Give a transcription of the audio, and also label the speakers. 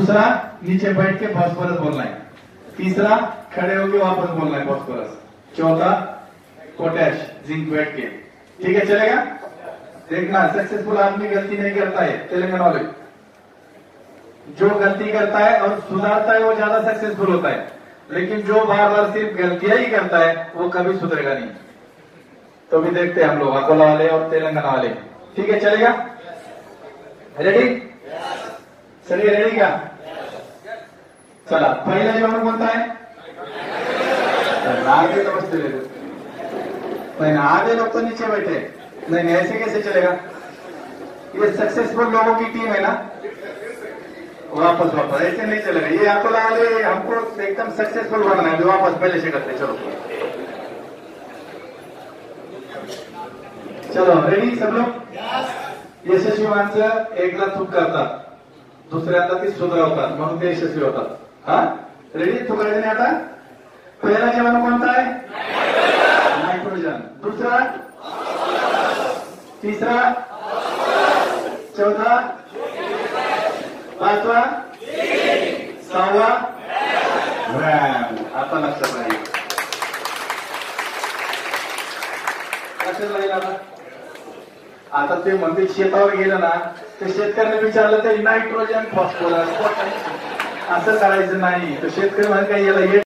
Speaker 1: दूसरा नीचे बैठ के फॉस्फोरस बोलना है, तीसरा खड़े होके वापस बोलना है फॉस्फोरस, चौथा पोटैश जिंक बैठ के। ठीक है, चलेगा? देखना सक्सेसफुल आदमी गलती नहीं करता है तेलंगाना वाले, जो गलती करता है और सुधारता है वो ज्यादा सक्सेसफुल होता है, लेकिन जो बार बार सिर्फ गलतियां ही करता है वो कभी सुधरेगा नहीं। तो भी देखते हैं हम लोग अकोला वाले और तेलंगाना वाले। ठीक है, चलेगा? रेडी? चलिए, रेडी क्या? चला, पहला जवाब कोणता है? आगे तो बस चले नहीं, आधे लोग तो नीचे बैठे। नहीं, ऐसे कैसे चलेगा? ये सक्सेसफुल लोगों की टीम है ना, वापस ऐसे नहीं चलेगा। ये अकोला वाले हमको एकदम सक्सेसफुल बनना है, वापस पहले से करते। चलो चलो, रेडी सब लोग? यशस्वी माणसं एकला चूक करतात, दुसऱ्यांदा ती सुधारवतात, म्हणून ते यशस्वी होतात। हा, रेडी? चुकायचं नाही आता। पहिला जवाब कोणता आहे? नायट्रोजन। दूसरा, तीसरा, चौथा, पाचवा, सहावा, आता लक्षात राहील, लक्षात राहील आता। आता ते म्हणते शेतावर गेलं ना, ते शेतकऱ्याने विचारलं तर नायट्रोजन फॉस्फोरस असं करायचं नाही, तर शेतकरी म्हणजे काय याला